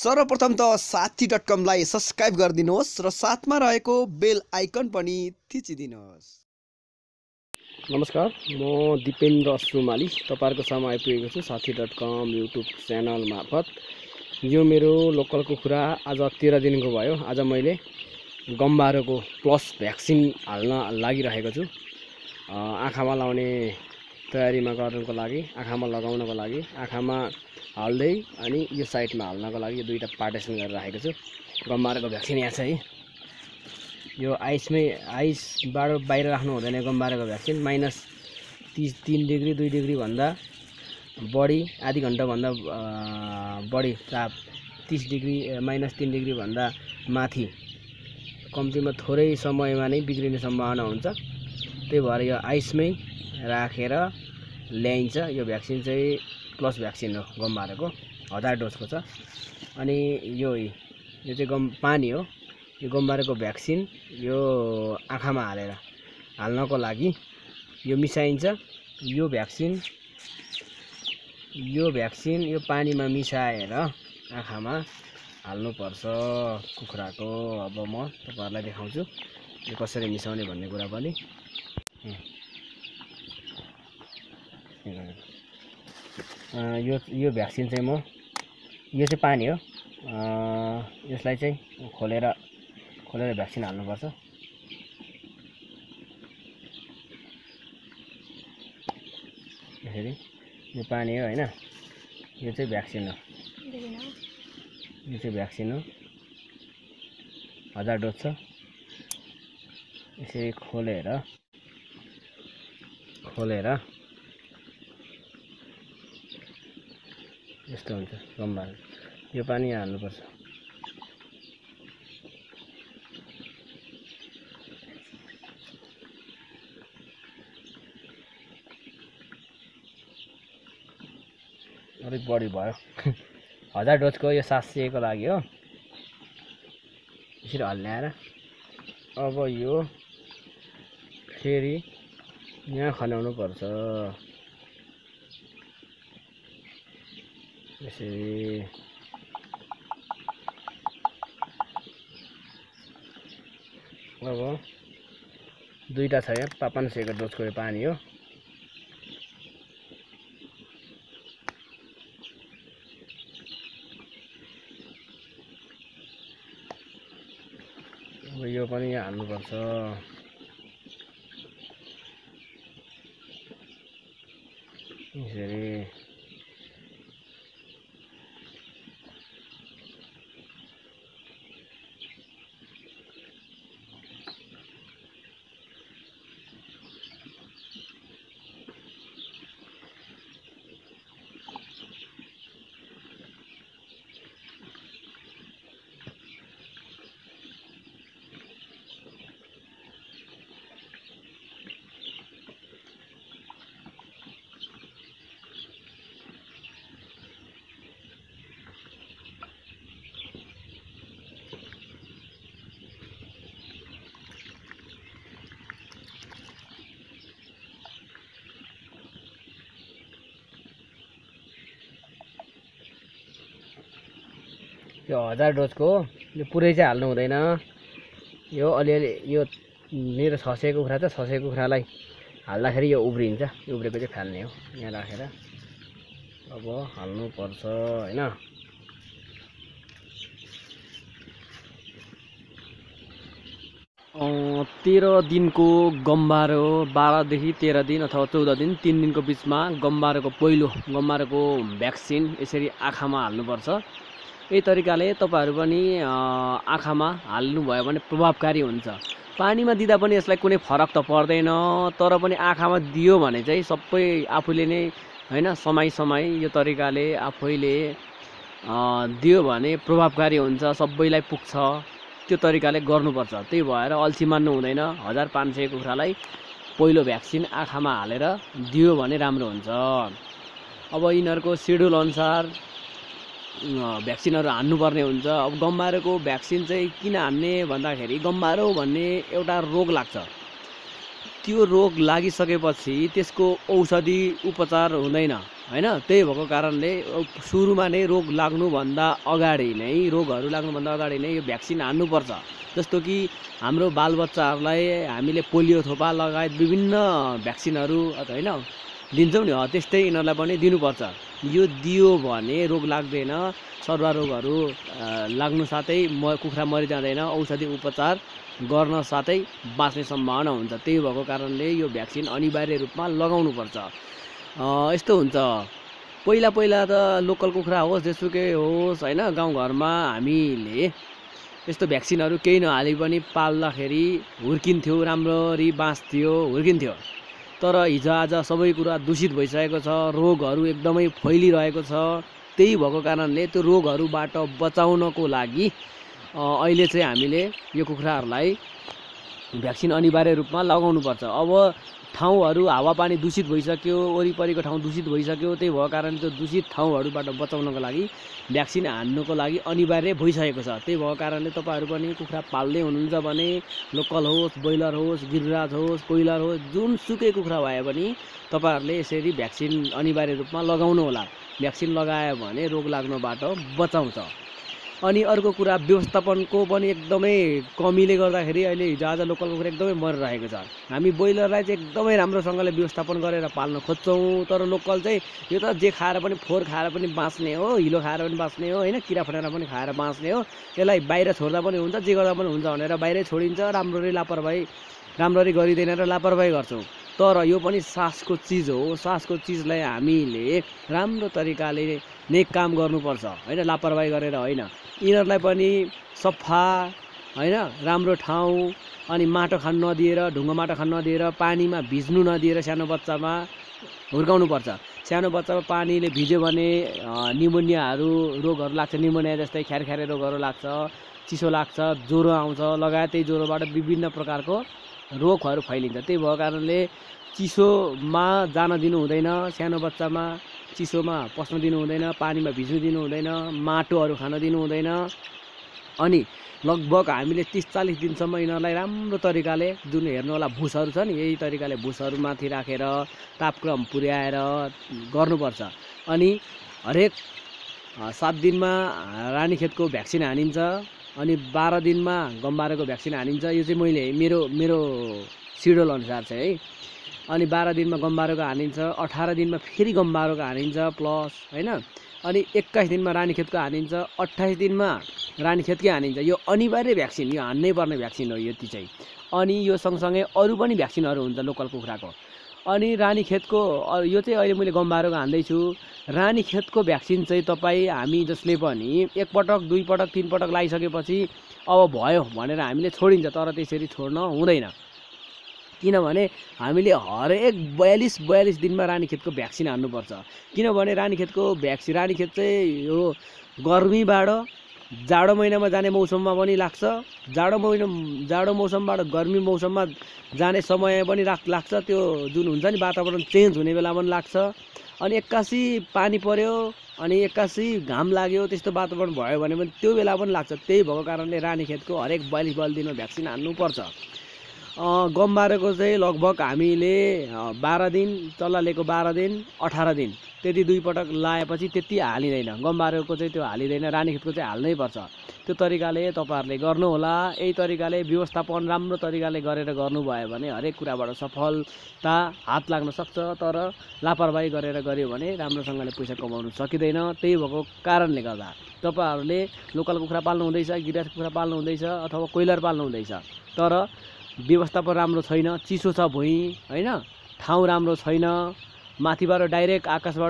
सर्वप्रथम त साथी.com लाई सब्स्क्राइब गरिदिनुहोस् र साथमा रहेको बेल आइकन पनि थिचिदिनुहोस्। नमस्कार, म दिपेन्द्र सुमाली तपाईहरुको सामु आइपुगेको छु साथी.com युट्युब च्यानल मार्फत। यो मेरो लोकलको कुरा आज 13 दिनको भयो। आज मैले गम्बारोको प्लस भ्याक्सिन हाल्न लागिरहेको छु। आँखामा लाउने तयारीमा गर्नको लागि, आँखामा लगाउनको लागि, आँखामा हाल्दै अनि यो साइडमा हाल्नको लागि यो दुईटा पार्टिसन गरेर राखेको छु। गम्बारोको भ्याक्सिन यहाँ छ है। यो आइसबाट बाहिर राख्नु हुँदैन। गम्बारोको भ्याक्सिन -3 डिग्री 2 डिग्री भन्दा बढी, आधी घण्टा भन्दा बढी ताप, 30 डिग्री -3 डिग्री भन्दा माथि कम्तीमा थोरै समयमा नै बिग्रिने सम्भावना हुन्छ। त्यही भएर यो आइसमै राखेर ल्याइन्छ। यो भ्याक्सिन चाहिँ प्लस भ्याक्सिन हो, गम्बारोको 1000 डोजको छ। अनि यो चाहिँ पानी हो। यो गम्बारोको भ्याक्सिन यो आँखामा हाल्नको लागि यो मिसाइन्छ। यो भ्याक्सिन यो पानीमा मिसाएर आँखामा हाल्नुपर्छ कुखुराको। अब म तपाईहरुलाई देखाउँछु यो कसरी मिसाउने भन्ने कुरा पनि। यो भ्याक्सिन चाहिँ यो चाहिँ पानी हो। यसलाई चाहिँ खोलेर भ्याक्सिन हाल्नुपर्छ। यसरी यो पानी हो हैन, यो चाहिँ भ्याक्सिन हो। यो चाहिँ भ्याक्सिन हो, 1000 डोज छ। यसरी खोलेर यस्तो हुन्छ गम्बारो। यो पानी हाल्नुपर्छ। अलिक बढी भयो। 1000 डोजको यो 700 को लागि हो। यसरी हल्ल्याएर अब यो फेरि यहाँ खन्याउनु पर्छ। यसरी अब दुईटा छ यहाँ, 500 को डोजको यो पानी हो। अब यो पनि यहाँ हाल्नुपर्छ। यसरी यो 1000 डोजको यो पुरै चाहिँ हाल्नु हुँदैन। यो अलिअलि यो मेरो 600 कुखुरा छ। 600 कुखुरालाई हाल्दाखेरि यो उब्रिन्छ। यो उब्रेको चाहिँ फाल्ने हो। यहाँ राखेर अब हाल्नुपर्छ हैन। 13 दिनको गम्बारो, 12 देखि 13 दिन अथवा 14 दिन, 3 दिनको बिचमा गम्बारोको भ्याक्सिन यसरी आँखामा हाल्नुपर्छ। यही तरिकाले तपाईहरु पनि आँखामा हाल्नुभयो भने प्रभावकारी हुन्छ। पानीमा दिँदा पनि यसलाई कुनै फरक त पर्दैन, तर पनि आँखामा दियो भने चाहिँ सबै आफूले नै हैन समय यो तरिकाले आफैले दियो भने प्रभावकारी हुन्छ, सबैलाई पुग्छ। त्यो तरिकाले गर्नुपर्छ। त्यही भएर अल्छी मान्नु हुँदैन। 1500 कुखुरालाई पहिलो भ्याक्सिन आँखामा हालेर दियो भने राम्रो हुन्छ। अब यिनीहरुको शेड्युल अनुसार भ्याक्सिनहरु हान्नुपर्ने हुन्छ। अब गम्बारोको भ्याक्सिन चाहिँ किन हान्ने भन्दाखेरि गम्बारो भन्ने एउटा रोग लाग्छ। त्यो रोग लागिसकेपछि त्यसको औषधि उपचार हुँदैन। हैन। त्यही भएको कारणले सुरुमा नै रोग लाग्नुभन्दा अगाडि नै यो भ्याक्सिन हान्नुपर्छ। जस्तो कि हाम्रो बालबच्चाहरूलाई हामीले पोलियो थोपा लगायत विभिन्न भ्याक्सिनहरू हैन दिन्छौँ नि, त्यस्तै यिनीहरूलाई पनि दिनुपर्छ। यो दियो भने रोग लाग्दैन, सरुवा रोगहरू लाग्नु साथै कुखुरा मरिजाँदैन, औषधि उपचार गर्न साथै बाँच्ने सम्भावना हुन्छ। त्यही भएको कारणले यो भ्याक्सिन अनिवार्य रूपमा लगाउनुपर्छ। यस्तो हुन्छ, पहिला त लोकल कुखुरा होस् जेसुकै होस् हैन, गाउँघरमा हामीले यस्तो भ्याक्सिनहरू केही नहाली पनि पाल्दाखेरि हुर्किन्थ्यो, राम्ररी बाँच्थ्यो, हुर्किन्थ्यो। तर हिजोआज सबै कुरा दूषित भइसकेको छ, रोगहरू एकदमै फैलिरहेको छ। त्यही भएको कारणले त्यो रोगहरूबाट बचाउनको लागि अहिले चाहिँ हामीले यो कुखुराहरूलाई भ्याक्सिन अनिवार्य रूपमा लगाउनुपर्छ। अब ठाउँहरू हावापानी दूषित भइसक्यो, वरिपरिको ठाउँ दूषित भइसक्यो, त्यही भएको कारणले त्यो दूषित ठाउँहरूबाट बचाउनको लागि भ्याक्सिन हान्नुको लागि अनिवार्य भइसकेको छ। त्यही भएको कारणले तपाईँहरू पनि कुखुरा पाल्दै हुनुहुन्छ भने लोकल होस्, ब्रोइलर होस्, गिरिराज होस्, कोइलर होस्, जुनसुकै कुखुरा भए पनि तपाईँहरूले यसरी भ्याक्सिन अनिवार्य रूपमा लगाउनु होला। भ्याक्सिन लगायो भने रोग लाग्नबाट बचाउँछ। अनि अर्को कुरा व्यवस्थापनको पनि एकदमै कमीले गर्दाखेरि अहिले हिजोआज लोकल कुखुरा एकदमै मरिरहेको छ। हामी ब्रोइलरलाई चाहिँ एकदमै राम्रोसँगले व्यवस्थापन गरेर पाल्न खोज्छौँ, तर लोकल चाहिँ यो त जे खाएर पनि फोहोर खाएर पनि बाँच्ने हो, हिलो खाएर पनि बाँच्ने हो हैन, किरा फटेरा पनि खाएर बाँच्ने हो, यसलाई बाहिर छोड्दा पनि हुन्छ, जे गर्दा पनि हुन्छ भनेर बाहिरै छोडिन्छ। राम्ररी गरिँदैन र लापरवाही गर्छौँ। तर यो पनि सासको चिज हो, सासको चिजलाई हामीले राम्रो तरिकाले नै काम गर्नुपर्छ हैन, लापरवाही गरेर होइन। यिनीहरूलाई पनि सफा हैन, राम्रो ठाउँ अनि माटो खान नदिएर, ढुङ्गा माटो खान नदिएर, पानीमा भिज्नु नदिएर सानो बच्चामा हुर्काउनुपर्छ। सानो बच्चामा पानीले भिज्यो भने निमोनियाहरू रोगहरू लाग्छ, निमोनिया जस्तै ख्यारख्यारे रोगहरू लाग्छ, चिसो लाग्छ, ज्वरो आउँछ, लगायत त्यही ज्वरोबाट विभिन्न प्रकारको रोगहरू फैलिन्छ। त्यही भएको कारणले चिसोमा जान दिनु हुँदैन, सानो बच्चामा चिसोमा पस्न दिनु हुँदैन, पानीमा भिज्नु दिनु हुँदैन, माटोहरू खान दिनु हुँदैन। अनि लगभग हामीले 30-40 दिनसम्म यिनीहरूलाई राम्रो तरिकाले जुन हेर्नुहोला भुसहरू छ नि, यही तरिकाले भुसहरू माथि राखेर तापक्रम पुर्याएर गर्नुपर्छ। अनि हरेक 7 दिनमा रानीखेतको भ्याक्सिन हानिन्छ, अनि 12 दिनमा गम्बारेको भ्याक्सिन हानिन्छ। यो चाहिँ मैले मेरो सिड्युल अनुसार चाहिँ है। अनि 12 दिनमा गम्बारेको हानिन्छ, 18 दिनमा फेरि गम्बारेको हानिन्छ प्लस हैन, अनि 21 दिनमा रानीखेतको हानिन्छ, 28 दिनमा रानीखेतकै हानिन्छ। यो अनिवार्य भ्याक्सिन, यो हान्नै पर्ने भ्याक्सिन हो यति चाहिँ। अनि यो सँगसँगै अरू पनि भ्याक्सिनहरू हुन्छ लोकल कुखुराको। अनि रानीखेतको यो चाहिँ अहिले मैले गम्बारेको हान्दैछु। रानीखेतको भ्याक्सिन चाहिँ हामी जसले पनि 1 पटक 2 पटक 3 पटक लगाइसकेपछि अब भयो भनेर हामीले छोडिन्छ, तर त्यसरी छोड्न हुँदैन। किनभने हामीले हरेक 42 दिनमा रानीखेतको भ्याक्सिन हान्नुपर्छ। किनभने रानीखेत चाहिँ यो गर्मीबाट जाडो महिनामा जाने मौसममा पनि लाग्छ, जाडो मौसमबाट गर्मी मौसममा जाने समय पनि लाग्छ। त्यो जुन हुन्छ नि वातावरण चेन्ज हुने बेला पनि लाग्छ। अनि एक्कासी पानी पर्यो अनि एक्कासी घाम लाग्यो, त्यस्तो वातावरण भयो भने पनि त्यो बेला पनि लाग्छ। त्यही भएको कारणले रानीखेतको हरेक 42 दिनमा भ्याक्सिन हान्नुपर्छ। गम्बारेको चाहिँ लगभग हामीले 12 दिन, चल्लालेको 12 दिन, 18 दिन त्यति 2 पटक लगाएपछि त्यति हालिँदैन। गम्बारेको चाहिँ त्यो हालिँदैन, रानीखेतको चाहिँ हाल्नै पर्छ। त्यो तरिकाले तपाईँहरूले गर्नुहोला। यही तरिकाले व्यवस्थापन राम्रो तरिकाले गरेर गर्नुभयो भने हरेक कुराबाट सफलता हात लाग्न सक्छ। तर लापरवाही गरेर गऱ्यो भने राम्रोसँगले पैसा कमाउन सकिँदैन। त्यही भएको कारणले गर्दा तपाईँहरूले लोकल कुखुरा पाल्नु हुँदैछ, गिराज कुखुरा पाल्नु हुँदैछ अथवा कोइलर पाल्नु हुँदैछ, तर व्यवस्थापन राम्रो छैन, चिसो छ भुइँ हैन, ठाउँ राम्रो छैन, माथिबाट डाइरेक्ट आकाशबाट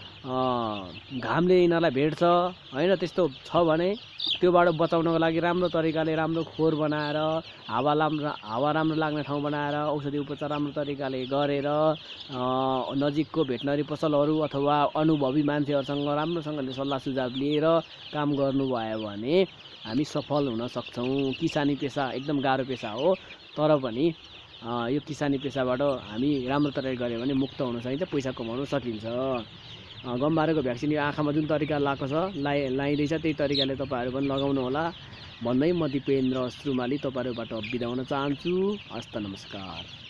घामले यिनीहरूलाई भेट्छ हैन, त्यस्तो छ भने त्योबाट बचाउनको लागि राम्रो तरिकाले राम्रो खोर बनाएर हावा राम्रो लाग्ने ठाउँ बनाएर औषधि उपचार राम्रो तरिकाले गरेर नजिकको भेटनरी पसलहरू अथवा अनुभवी मान्छेहरूसँग राम्रोसँगले सल्लाह सुझाव लिएर काम गर्नुभयो भने हामी सफल हुन सक्छौँ। किसानी पेसा एकदम गाह्रो पेसा हो, तर पनि यो किसानी पेसाबाट हामी राम्रो तरिकाले गऱ्यो भने मुक्त हुन सकिन्छ, पैसा कमाउन सकिन्छ। गम्बारेको भ्याक्सिन यो आँखामा जुन तरिका लगाएको छ लगाइँदैछ त्यही तरिकाले तपाईँहरू पनि लगाउनु होला भन्दै म दिपेन्द्र श्रुमाली तपाईँहरूबाट बिदा हुन चाहन्छु। हस्त नमस्कार।